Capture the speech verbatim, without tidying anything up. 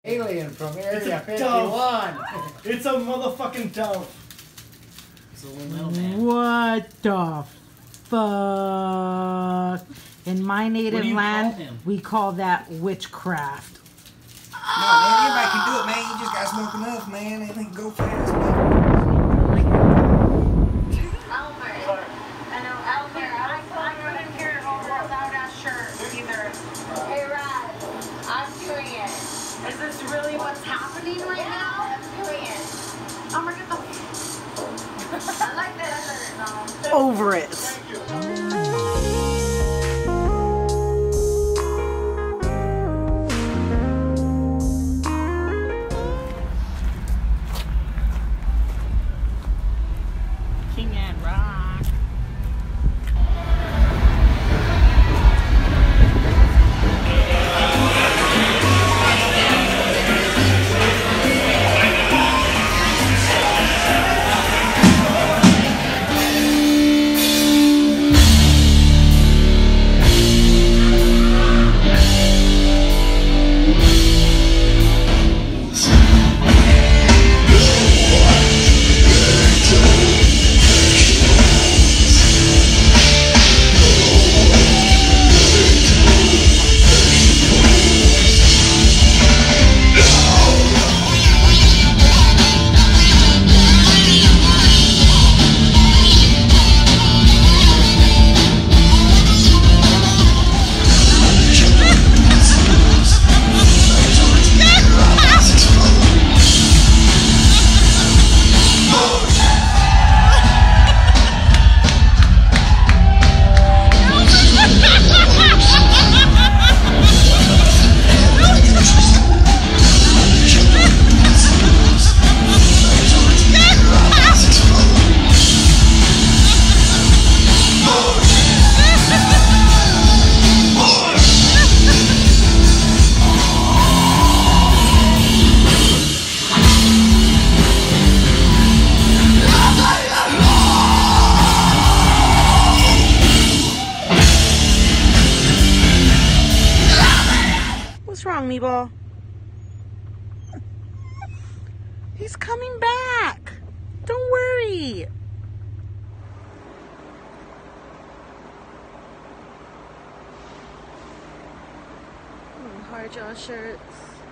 Alien from Area It's a dove. fifty-one. It's a motherfucking dove. It's a little metal man. What the fuck? In my native What do you land, call him? we call that witchcraft. No, man, anybody can do it, man. You just gotta smoke enough, man. Anything can go fast, man. Albert. I know Albert. I, I couldn't hear it over without that shirt either. Hey, Rod. I'm doing it. Is this really what's happening right yeah, now? I'm doing it. Oh my god. I like that shirt. No. Over it. King and Rock. What's wrong, Meatball? He's coming back. Don't worry. Hard jaw shirts.